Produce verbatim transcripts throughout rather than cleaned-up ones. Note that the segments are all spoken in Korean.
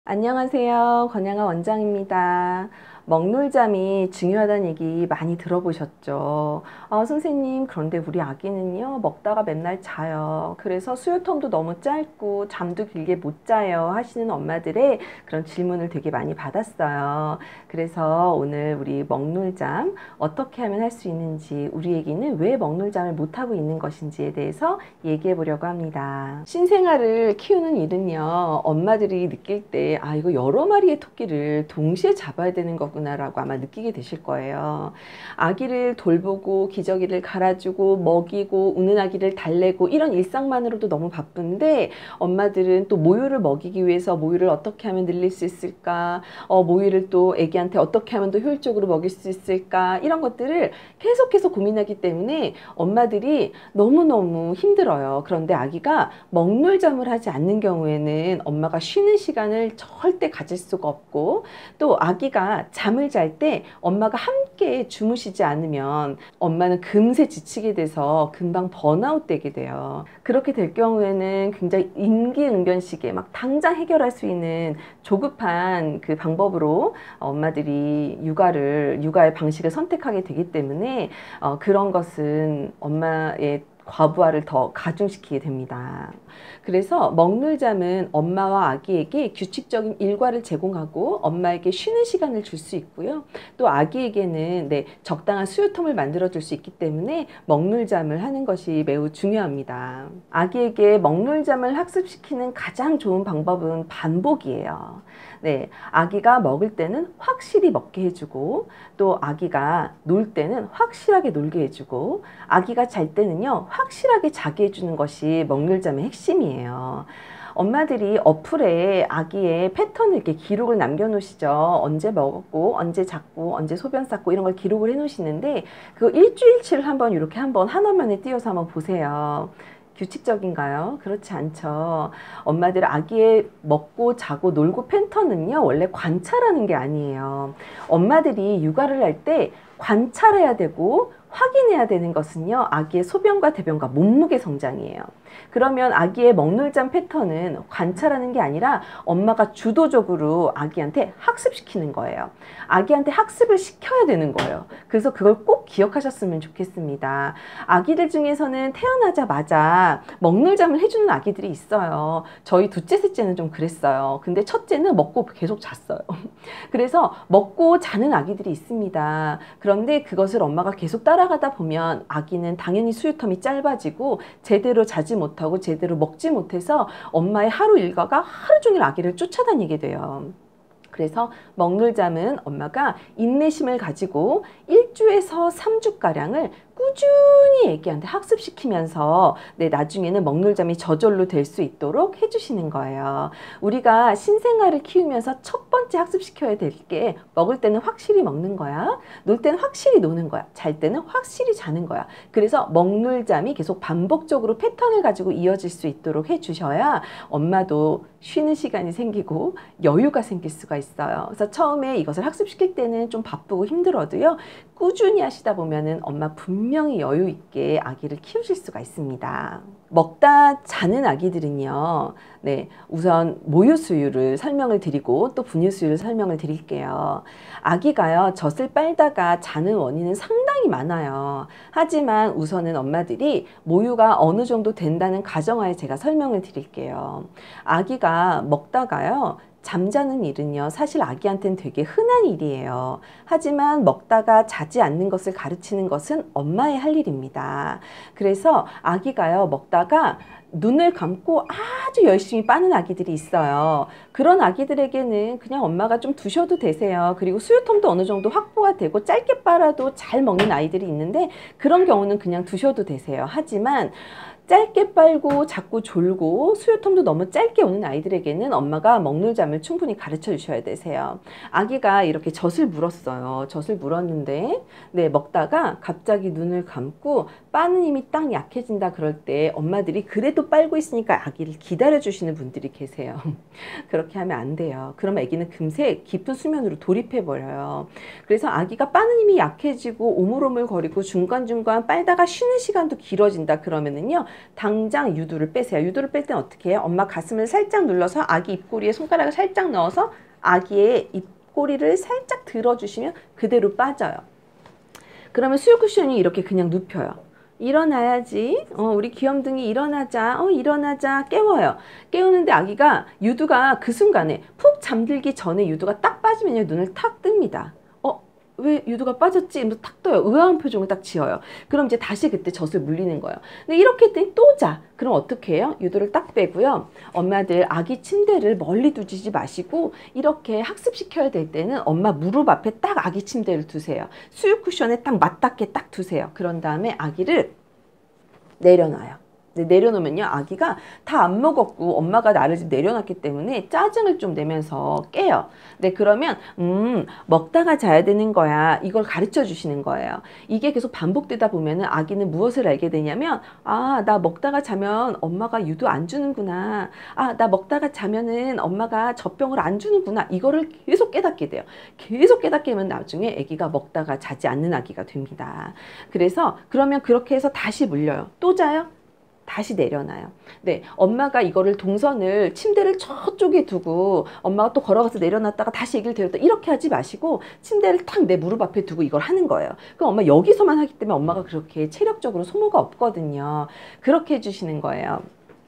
안녕하세요. 권양아 원장입니다. 먹놀잠이 중요하다는 얘기 많이 들어보셨죠? 아, 선생님, 그런데 우리 아기는요, 먹다가 맨날 자요. 그래서 수유텀도 너무 짧고 잠도 길게 못 자요. 하시는 엄마들의 그런 질문을 되게 많이 받았어요. 그래서 오늘 우리 먹놀잠 어떻게 하면 할 수 있는지, 우리 애기는 왜 먹놀잠을 못하고 있는 것인지에 대해서 얘기해 보려고 합니다. 신생아를 키우는 일은요, 엄마들이 느낄 때, 아, 이거 여러 마리의 토끼를 동시에 잡아야 되는 거구나라고 아마 느끼게 되실 거예요. 아기를 돌보고 기저귀를 갈아주고 먹이고 우는 아기를 달래고 이런 일상만으로도 너무 바쁜데, 엄마들은 또 모유를 먹이기 위해서 모유를 어떻게 하면 늘릴 수 있을까, 어, 모유를 또 아기한테 어떻게 하면 더 효율적으로 먹일 수 있을까, 이런 것들을 계속해서 고민하기 때문에 엄마들이 너무너무 힘들어요. 그런데 아기가 먹놀잠을 하지 않는 경우에는 엄마가 쉬는 시간을 절대 가질 수가 없고, 또 아기가 잠을 잘 때 엄마가 함께 주무시지 않으면 엄마는 금세 지치게 돼서 금방 번아웃 되게 돼요. 그렇게 될 경우에는 굉장히 임기응변식에 막 당장 해결할 수 있는 조급한 그 방법으로 엄마들이 육아를 육아의 방식을 선택하게 되기 때문에 어, 그런 것은 엄마의 과부하를 더 가중시키게 됩니다. 그래서 먹놀잠은 엄마와 아기에게 규칙적인 일과를 제공하고 엄마에게 쉬는 시간을 줄 수 있고요. 또 아기에게는 네, 적당한 수유통을 만들어 줄 수 있기 때문에 먹놀잠을 하는 것이 매우 중요합니다. 아기에게 먹놀잠을 학습시키는 가장 좋은 방법은 반복이에요. 네, 아기가 먹을 때는 확실히 먹게 해주고, 또 아기가 놀 때는 확실하게 놀게 해주고, 아기가 잘 때는요 확실하게 자게 해주는 것이 먹놀잠의 핵심이에요. 엄마들이 어플에 아기의 패턴을 이렇게 기록을 남겨 놓으시죠. 언제 먹었고 언제 잤고 언제 소변 쌌고 이런 걸 기록을 해 놓으시는데, 그 일주일치를 한번 이렇게 한번 한 화면에 띄워서 한번 보세요. 규칙적인가요? 그렇지 않죠. 엄마들 아기의 먹고 자고 놀고 패턴은요 원래 관찰하는 게 아니에요. 엄마들이 육아를 할 때 관찰해야 되고 확인해야 되는 것은요 아기의 소변과 대변과 몸무게 성장이에요. 그러면 아기의 먹놀잠 패턴은 관찰하는 게 아니라 엄마가 주도적으로 아기한테 학습시키는 거예요. 아기한테 학습을 시켜야 되는 거예요. 그래서 그걸 꼭 기억하셨으면 좋겠습니다. 아기들 중에서는 태어나자마자 먹놀잠을 해주는 아기들이 있어요. 저희 둘째 셋째는 좀 그랬어요. 근데 첫째는 먹고 계속 잤어요. 그래서 먹고 자는 아기들이 있습니다. 그런데 그것을 엄마가 계속 따라가다 보면 아기는 당연히 수유텀이 짧아지고 제대로 자지 못하고 제대로 먹지 못해서 엄마의 하루 일과가 하루 종일 아기를 쫓아다니게 돼요. 그래서 먹놀잠은 엄마가 인내심을 가지고 일 주에서 삼 주가량을 꾸준히 애기한테 학습시키면서 네, 나중에는 먹놀잠이 저절로 될 수 있도록 해주시는 거예요. 우리가 신생아를 키우면서 첫 번째 학습시켜야 될 게, 먹을 때는 확실히 먹는 거야, 놀 때는 확실히 노는 거야, 잘 때는 확실히 자는 거야. 그래서 먹놀잠이 계속 반복적으로 패턴을 가지고 이어질 수 있도록 해주셔야 엄마도 쉬는 시간이 생기고 여유가 생길 수가 있어요. 그래서 처음에 이것을 학습시킬 때는 좀 바쁘고 힘들어도요 꾸준히 하시다 보면은 엄마 분명히 여유 있게 아기를 키우실 수가 있습니다. 먹다 자는 아기들은요, 네, 우선 모유 수유를 설명을 드리고 또 분유 수유를 설명을 드릴게요. 아기가요 젖을 빨다가 자는 원인은 상당히 많아요. 하지만 우선은 엄마들이 모유가 어느 정도 된다는 가정하에 제가 설명을 드릴게요. 아기가 먹다가요 잠자는 일은요 사실 아기한테는 되게 흔한 일이에요. 하지만 먹다가 자지 않는 것을 가르치는 것은 엄마의 할 일입니다. 그래서 아기가요 먹다가 눈을 감고 아주 열심히 빠는 아기들이 있어요. 그런 아기들에게는 그냥 엄마가 좀 두셔도 되세요. 그리고 수유통도 어느 정도 확보가 되고 짧게 빨아도 잘 먹는 아이들이 있는데, 그런 경우는 그냥 두셔도 되세요. 하지만 짧게 빨고 자꾸 졸고 수유통도 너무 짧게 오는 아이들에게는 엄마가 먹놀잠을 충분히 가르쳐 주셔야 되세요. 아기가 이렇게 젖을 물었어요. 젖을 물었는데 네, 먹다가 갑자기 눈을 감고 빠는 힘이 딱 약해진다 그럴 때 엄마들이 그래도 빨고 있으니까 아기를 기다려 주시는 분들이 계세요. 그렇게 하면 안 돼요. 그러면 아기는 금세 깊은 수면으로 돌입해 버려요. 그래서 아기가 빠는 힘이 약해지고 오물오물 거리고 중간중간 빨다가 쉬는 시간도 길어진다 그러면은요 당장 유두를 빼세요. 유두를 뺄 땐 어떻게 해요? 엄마 가슴을 살짝 눌러서 아기 입꼬리에 손가락을 살짝 넣어서 아기의 입꼬리를 살짝 들어주시면 그대로 빠져요. 그러면 수유 쿠션이 이렇게 그냥 눕혀요. 일어나야지. 어, 우리 귀염둥이 일어나자. 어, 일어나자. 깨워요. 깨우는데 아기가 유두가 그 순간에 푹 잠들기 전에 유두가 딱 빠지면요, 눈을 탁 뜹니다. 어, 왜 유두가 빠졌지? 이러면서 탁 떠요. 의아한 표정을 딱 지어요. 그럼 이제 다시 그때 젖을 물리는 거예요. 근데 이렇게 했더니 또 자. 그럼 어떻게 해요? 유두를 딱 빼고요. 엄마들 아기 침대를 멀리 두지 마시고 이렇게 학습시켜야 될 때는 엄마 무릎 앞에 딱 아기 침대를 두세요. 수유 쿠션에 딱 맞닿게 딱 두세요. 그런 다음에 아기를 내려놔요. 내려놓으면요, 아기가 다 안 먹었고 엄마가 나를 지금 내려놨기 때문에 짜증을 좀 내면서 깨요. 네, 그러면 음 먹다가 자야 되는 거야, 이걸 가르쳐 주시는 거예요. 이게 계속 반복되다 보면은 아기는 무엇을 알게 되냐면, 아, 나 먹다가 자면 엄마가 유두 안 주는구나, 아, 나 먹다가 자면은 엄마가 젖병을 안 주는구나, 이거를 계속 깨닫게 돼요. 계속 깨닫게 되면 나중에 아기가 먹다가 자지 않는 아기가 됩니다. 그래서 그러면 그렇게 해서 다시 물려요. 또 자요? 다시 내려놔요. 네, 엄마가 이거를 동선을 침대를 저쪽에 두고 엄마가 또 걸어가서 내려놨다가 다시 얘기를 데렸다, 이렇게 하지 마시고 침대를 탁 내 무릎 앞에 두고 이걸 하는 거예요. 그럼 엄마 여기서만 하기 때문에 엄마가 그렇게 체력적으로 소모가 없거든요. 그렇게 해주시는 거예요.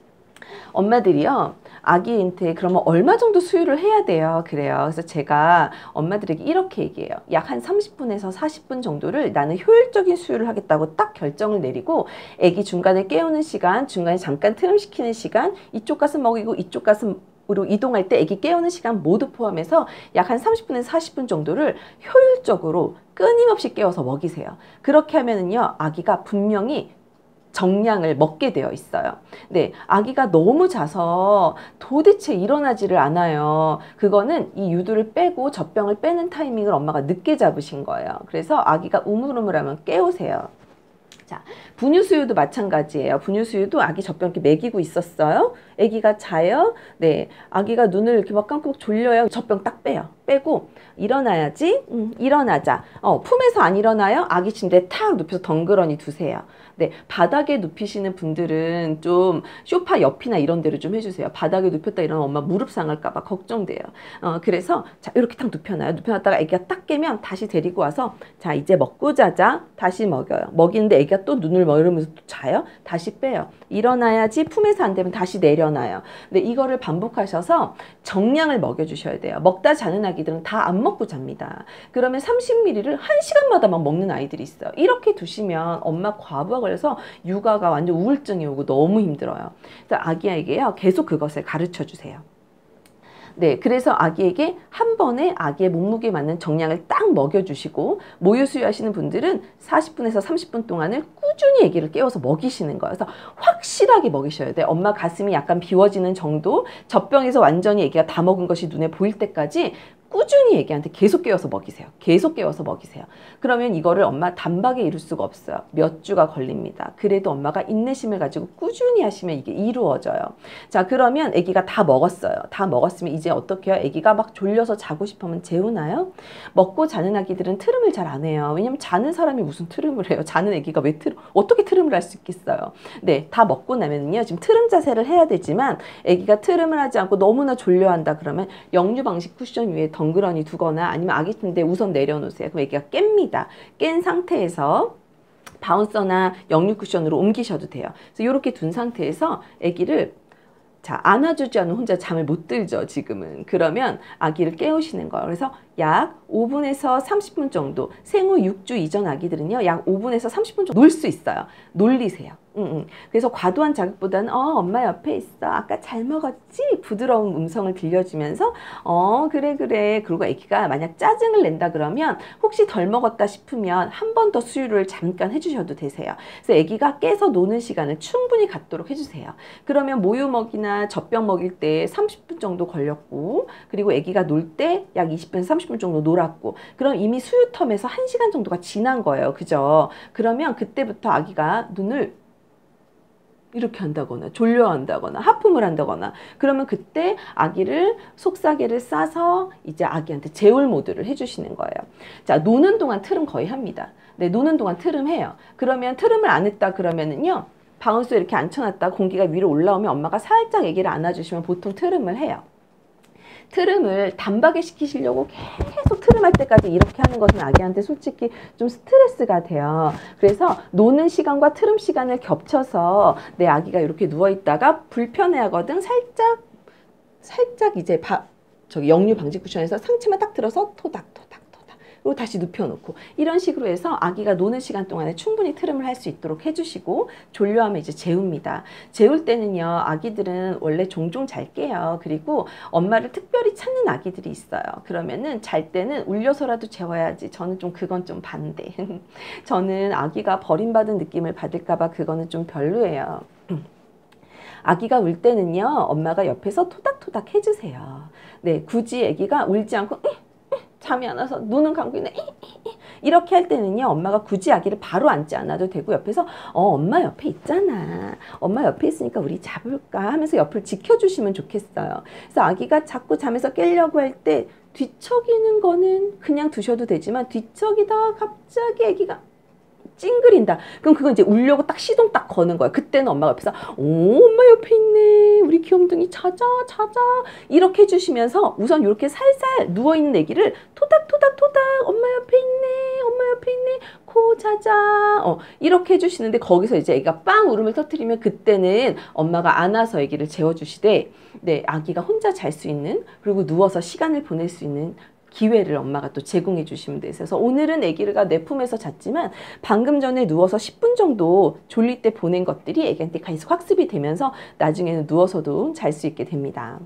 엄마들이요, 아기한테 그러면 얼마 정도 수유를 해야 돼요? 그래요. 그래서 제가 엄마들에게 이렇게 얘기해요. 약 한 삼십 분에서 사십 분 정도를 나는 효율적인 수유를 하겠다고 딱 결정을 내리고, 아기 중간에 깨우는 시간, 중간에 잠깐 트림시키는 시간, 이쪽 가슴 먹이고 이쪽 가슴으로 이동할 때 아기 깨우는 시간 모두 포함해서 약 한 삼십 분에서 사십 분 정도를 효율적으로 끊임없이 깨워서 먹이세요. 그렇게 하면은요, 아기가 분명히 정량을 먹게 되어 있어요. 네, 아기가 너무 자서 도대체 일어나지를 않아요. 그거는 이 유두를 빼고 젖병을 빼는 타이밍을 엄마가 늦게 잡으신 거예요. 그래서 아기가 우물우물하면 깨우세요. 자, 분유수유도 마찬가지예요. 분유수유도 아기 젖병 이렇게 먹이고 있었어요. 아기가 자요. 네, 아기가 눈을 이렇게 막 감고 졸려요. 젖병 딱 빼요. 빼고 일어나야지. 음, 일어나자. 어, 품에서 안 일어나요? 아기 침대에 탁 눕혀서 덩그러니 두세요. 네, 바닥에 눕히시는 분들은 좀 소파 옆이나 이런 데를 좀 해주세요. 바닥에 눕혔다 이러면 엄마 무릎 상할까봐 걱정돼요. 어, 그래서 자, 이렇게 딱 눕혀놔요. 눕혀놨다가 아기가 딱 깨면 다시 데리고 와서, 자, 이제 먹고 자자. 다시 먹여요. 먹이는데 아기가 또 눈을 멀으면서 또 자요. 다시 빼요. 일어나야지. 품에서 안 되면 다시 내려놔요. 근데 이거를 반복하셔서 정량을 먹여주셔야 돼요. 먹다 자는 아기들은 다 안 먹고 잡니다. 그러면 삼십 밀리리터를 한 시간마다 막 먹는 아이들이 있어요. 이렇게 두시면 엄마 과부하 걸려서 육아가 완전 우울증이 오고 너무 힘들어요. 그래서 아기에게요, 계속 그것을 가르쳐 주세요. 네, 그래서 아기에게 한 번에 아기의 몸무게에 맞는 정량을 딱 먹여주시고, 모유 수유하시는 분들은 사십 분에서 삼십 분 동안을 꾸준히 아기를 깨워서 먹이시는 거예요. 그래서 확실하게 먹이셔야 돼요. 엄마 가슴이 약간 비워지는 정도, 젖병에서 완전히 아기가 다 먹은 것이 눈에 보일 때까지 꾸준히 애기한테 계속 깨워서 먹이세요. 계속 깨워서 먹이세요. 그러면 이거를 엄마 단박에 이룰 수가 없어요. 몇 주가 걸립니다. 그래도 엄마가 인내심을 가지고 꾸준히 하시면 이게 이루어져요. 자, 그러면 애기가 다 먹었어요. 다 먹었으면 이제 어떻게 해요? 애기가 막 졸려서 자고 싶으면 재우나요? 먹고 자는 아기들은 트름을 잘 안 해요. 왜냐면 자는 사람이 무슨 트름을 해요? 자는 애기가 왜 트름, 어떻게 트름을 할 수 있겠어요? 네, 다 먹고 나면은요, 지금 트름 자세를 해야 되지만 애기가 트름을 하지 않고 너무나 졸려한다 그러면 역류 방식 쿠션 위에 덩그러니 두거나 아니면 아기 침대에 우선 내려놓으세요. 그럼 애기가 깹니다. 깬 상태에서 바운서나 역류 쿠션으로 옮기셔도 돼요. 그래서 이렇게 둔 상태에서 아기를, 자, 안아주지 않으면 혼자 잠을 못 들죠, 지금은. 그러면 아기를 깨우시는 거예요. 그래서 약 오 분에서 삼십 분 정도, 생후 육 주 이전 아기들은요, 약 오 분에서 삼십 분 정도 놀 수 있어요. 놀리세요. 응, 응. 그래서 과도한 자극보다는, 어, 엄마 옆에 있어. 아까 잘 먹었지? 부드러운 음성을 들려주면서, 어, 그래, 그래. 그리고 아기가 만약 짜증을 낸다 그러면 혹시 덜 먹었다 싶으면 한 번 더 수유를 잠깐 해주셔도 되세요. 그래서 아기가 깨서 노는 시간을 충분히 갖도록 해주세요. 그러면 모유 먹이나 젖병 먹일 때 삼십 분 정도 걸렸고, 그리고 아기가 놀 때 약 이십 분에서 삼십 분 정도 놀았고, 그럼 이미 수유 텀에서 한 시간 정도가 지난 거예요. 그죠? 그러면 그때부터 아기가 눈을 이렇게 한다거나 졸려한다거나 하품을 한다거나, 그러면 그때 아기를 속사계를 싸서 이제 아기한테 재울 모드를 해주시는 거예요. 자, 노는 동안 트름 거의 합니다. 네, 노는 동안 트름 해요. 그러면 트름을 안 했다 그러면은요, 방울수에 이렇게 앉혀놨다 공기가 위로 올라오면 엄마가 살짝 아기를 안아주시면 보통 트름을 해요. 트름을 단박에 시키시려고 계속 트름할 때까지 이렇게 하는 것은 아기한테 솔직히 좀 스트레스가 돼요. 그래서 노는 시간과 트름 시간을 겹쳐서 내 아기가 이렇게 누워있다가 불편해하거든 살짝 살짝 이제 바, 저기 역류 방지 쿠션에서 상체만 딱 들어서 토닥토닥 그리고 다시 눕혀놓고 이런 식으로 해서 아기가 노는 시간 동안에 충분히 트름을 할 수 있도록 해주시고 졸려하면 이제 재웁니다. 재울 때는요 아기들은 원래 종종 잘 깨요. 그리고 엄마를 특별히 찾는 아기들이 있어요. 그러면은 잘 때는 울려서라도 재워야지. 저는 좀 그건 좀 반대. 저는 아기가 버림받은 느낌을 받을까봐 그거는 좀 별로예요. 아기가 울 때는요 엄마가 옆에서 토닥토닥 해주세요. 네, 굳이 아기가 울지 않고 잠이 안 와서 눈은 감고 있네 이렇게 할 때는요 엄마가 굳이 아기를 바로 앉지 않아도 되고 옆에서 어 엄마 옆에 있잖아, 엄마 옆에 있으니까 우리 잡을까 하면서 옆을 지켜주시면 좋겠어요. 그래서 아기가 자꾸 잠에서 깨려고 할 때 뒤척이는 거는 그냥 두셔도 되지만 뒤척이다가 갑자기 아기가 찡그린다. 그럼 그건 이제 울려고 딱 시동 딱 거는 거야. 그때는 엄마가 옆에서 오 엄마 옆에 있네, 우리 귀염둥이 자자 자자 이렇게 해주시면서 우선 이렇게 살살 누워있는 아기를 토닥토닥토닥 엄마 옆에 있네, 엄마 옆에 있네, 코 자자 어, 이렇게 해주시는데 거기서 이제 아기가 빵 울음을 터뜨리면 그때는 엄마가 안아서 아기를 재워주시되 네, 아기가 혼자 잘 수 있는 그리고 누워서 시간을 보낼 수 있는 기회를 엄마가 또 제공해 주시면 돼요. 그래서 오늘은 아기가 내 품에서 잤지만 방금 전에 누워서 십 분 정도 졸릴 때 보낸 것들이 아기한테 계속 학습이 되면서 나중에는 누워서도 잘 수 있게 됩니다.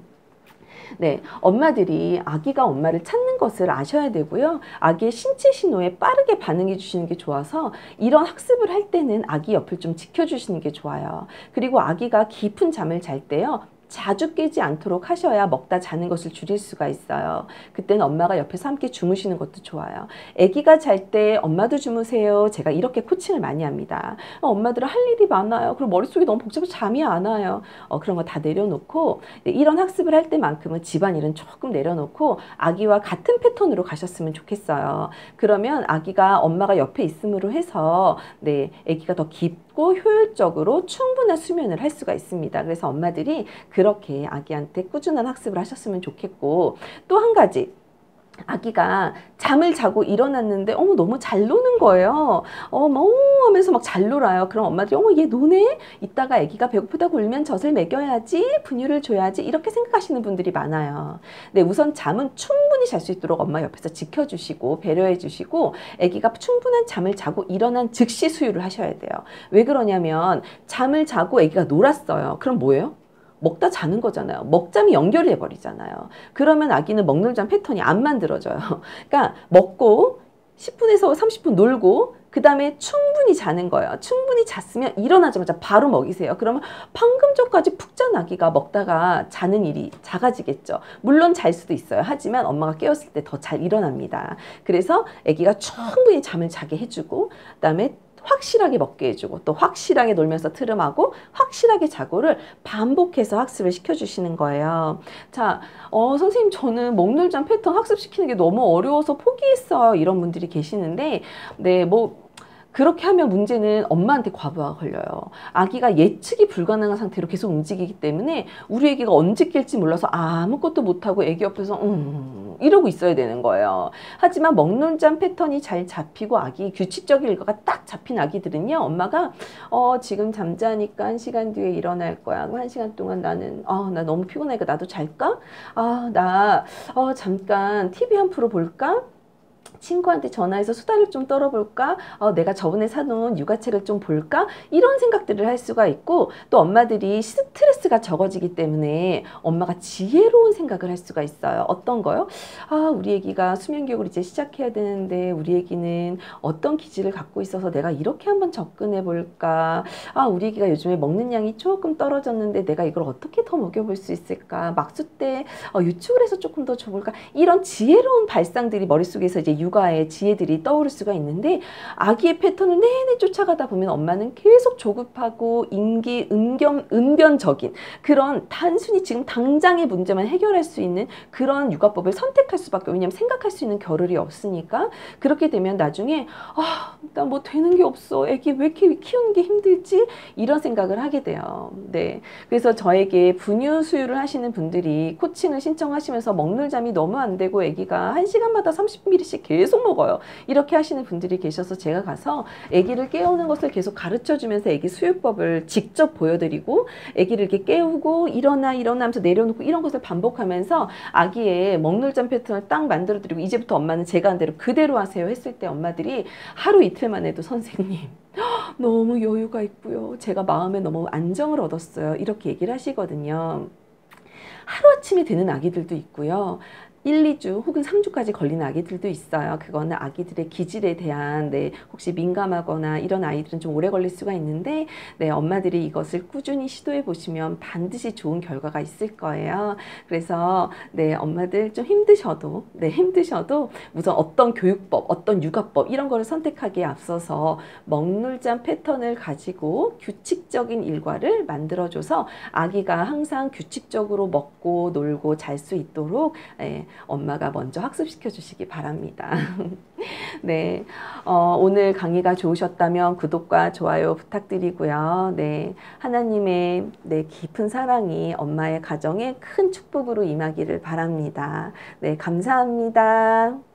네, 엄마들이 아기가 엄마를 찾는 것을 아셔야 되고요. 아기의 신체 신호에 빠르게 반응해 주시는 게 좋아서 이런 학습을 할 때는 아기 옆을 좀 지켜주시는 게 좋아요. 그리고 아기가 깊은 잠을 잘 때요. 자주 깨지 않도록 하셔야 먹다 자는 것을 줄일 수가 있어요. 그때는 엄마가 옆에서 함께 주무시는 것도 좋아요. 아기가 잘 때 엄마도 주무세요. 제가 이렇게 코칭을 많이 합니다. 어, 엄마들은 할 일이 많아요. 그리고 머릿속이 너무 복잡해서 잠이 안 와요. 어, 그런 거 다 내려놓고 네, 이런 학습을 할 때만큼은 집안일은 조금 내려놓고 아기와 같은 패턴으로 가셨으면 좋겠어요. 그러면 아기가 엄마가 옆에 있음으로 해서 네, 아기가 더 깊고 효율적으로 충분한 수면을 할 수가 있습니다. 그래서 엄마들이 그렇게 아기한테 꾸준한 학습을 하셨으면 좋겠고 또 한 가지 아기가 잠을 자고 일어났는데 어머 너무 잘 노는 거예요. 어머 하면서 막 잘 놀아요. 그럼 엄마들이 어머 얘 노네? 이따가 아기가 배고프다고 울면 젖을 먹여야지, 분유를 줘야지 이렇게 생각하시는 분들이 많아요. 네, 우선 잠은 충분히 잘 수 있도록 엄마 옆에서 지켜주시고 배려해 주시고 아기가 충분한 잠을 자고 일어난 즉시 수유를 하셔야 돼요. 왜 그러냐면 잠을 자고 아기가 놀았어요. 그럼 뭐예요? 먹다 자는 거잖아요. 먹잠이 연결이 돼버리잖아요. 그러면 아기는 먹놀잠 패턴이 안 만들어져요. 그러니까 먹고 십 분에서 삼십 분 놀고 그 다음에 충분히 자는 거예요. 충분히 잤으면 일어나자마자 바로 먹이세요. 그러면 방금 전까지 푹 잔 아기가 먹다가 자는 일이 작아지겠죠. 물론 잘 수도 있어요. 하지만 엄마가 깨웠을 때 더 잘 일어납니다. 그래서 아기가 충분히 잠을 자게 해주고 그 다음에 확실하게 먹게 해주고 또 확실하게 놀면서 트름하고 확실하게 자고를 반복해서 학습을 시켜주시는 거예요. 자, 어, 선생님 저는 먹놀잠 패턴 학습시키는 게 너무 어려워서 포기했어요. 이런 분들이 계시는데 네, 뭐 그렇게 하면 문제는 엄마한테 과부하가 걸려요. 아기가 예측이 불가능한 상태로 계속 움직이기 때문에 우리 아기가 언제 깰지 몰라서 아무것도 못하고 아기 옆에서 음 이러고 있어야 되는 거예요. 하지만 먹놀잠 패턴이 잘 잡히고 아기 규칙적인 일과가 딱 잡힌 아기들은요. 엄마가 어 지금 잠자니까 한 시간 뒤에 일어날 거야. 한 시간 동안 나는 어, 나 너무 피곤하니까 나도 잘까? 아, 나 어, 잠깐 티비 한 프로 볼까? 친구한테 전화해서 수다를 좀 떨어볼까? 어, 내가 저번에 사놓은 육아책을 좀 볼까? 이런 생각들을 할 수가 있고 또 엄마들이 스트레스가 적어지기 때문에 엄마가 지혜로운 생각을 할 수가 있어요. 어떤 거요? 아, 우리 애기가 수면교육을 이제 시작해야 되는데 우리 애기는 어떤 기질을 갖고 있어서 내가 이렇게 한번 접근해 볼까? 아, 우리 애기가 요즘에 먹는 양이 조금 떨어졌는데 내가 이걸 어떻게 더 먹여볼 수 있을까? 막수 때 어, 유축을 해서 조금 더 줘볼까? 이런 지혜로운 발상들이 머릿속에서 이제 육 육아의 지혜들이 떠오를 수가 있는데 아기의 패턴을 내내 쫓아가다 보면 엄마는 계속 조급하고 임기 은견, 은변적인 그런 단순히 지금 당장의 문제만 해결할 수 있는 그런 육아법을 선택할 수밖에 없어요. 왜냐하면 생각할 수 있는 겨를이 없으니까. 그렇게 되면 나중에 아, 나 뭐 되는 게 없어. 애기 왜 이렇게 키우는 게 힘들지? 이런 생각을 하게 돼요. 네. 그래서 저에게 분유 수유를 하시는 분들이 코칭을 신청하시면서 먹는 잠이 너무 안 되고 애기가 한 시간마다 삼십 밀리리터씩 계속 먹어요. 이렇게 하시는 분들이 계셔서 제가 가서 애기를 깨우는 것을 계속 가르쳐 주면서 애기 수유법을 직접 보여드리고 애기를 이렇게 깨우고 일어나 일어나 하면서 내려놓고 이런 것을 반복하면서 아기의 먹물잠 패턴을 딱 만들어 드리고 이제부터 엄마는 제가 한 대로 그대로 하세요 했을 때 엄마들이 하루 이틀만 해도 선생님 너무 여유가 있고요. 제가 마음에 너무 안정을 얻었어요. 이렇게 얘기를 하시거든요. 하루아침에 되는 아기들도 있고요. 일, 이 주 혹은 삼 주까지 걸리는 아기들도 있어요. 그거는 아기들의 기질에 대한 네, 혹시 민감하거나 이런 아이들은 좀 오래 걸릴 수가 있는데 네, 엄마들이 이것을 꾸준히 시도해 보시면 반드시 좋은 결과가 있을 거예요. 그래서 네, 엄마들 좀 힘드셔도 네, 힘드셔도 우선 어떤 교육법, 어떤 육아법 이런 거를 선택하기에 앞서서 먹물잠 패턴을 가지고 규칙적인 일과를 만들어줘서 아기가 항상 규칙적으로 먹고 놀고 잘 수 있도록 예, 엄마가 먼저 학습시켜 주시기 바랍니다. 네, 어, 오늘 강의가 좋으셨다면 구독과 좋아요 부탁드리고요. 네, 하나님의 네, 깊은 사랑이 엄마의 가정에 큰 축복으로 임하기를 바랍니다. 네, 감사합니다.